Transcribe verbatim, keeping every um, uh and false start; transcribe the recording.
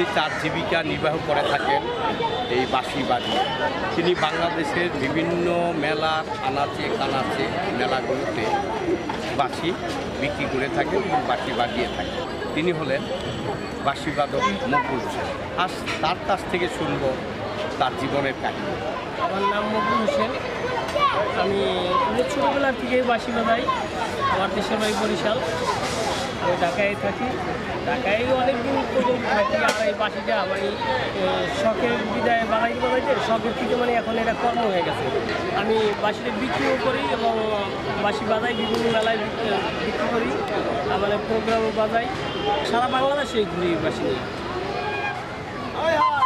তার জীবিকা নির্বাহ করে থাকেন এই বাঁশি বাজিয়ে। তিনি বাংলাদেশের বিভিন্ন মেলার আনাচে কানাচে মেলাগুলোতে বাঁশি বিক্রি করে থাকেন এবং বাঁশি বাজিয়ে থাকেন। তিনি হলেন বাঁশিবাদক মকবুল হোসেন। আজ তার কাছ থেকে শুনব তার জীবনের কাহিনী। আমার নাম মকবুল হোসেন। আমি ছোটোবেলার থেকে বাঁশি বাজাই। আমার দেশের বাড়ি বরিশাল। আমি ঢাকায় থাকি। ঢাকায় অনেক দিন পর্যন্ত থাকি। আমার এই বাঁশিটা আমার এই শখের বিদায় বাঙালি বাজাইতে শখের থেকে মানে এখন এটা কর্ম হয়ে গেছে। আমি বাঁশিটা বিক্রিও করি এবং বাঁশি বাজাই, বিভিন্ন মেলায় বিক্রি করি, মানে প্রোগ্রামও বাজাই, সারা বাংলাদেশে ঘুরি বাঁশি নিয়ে।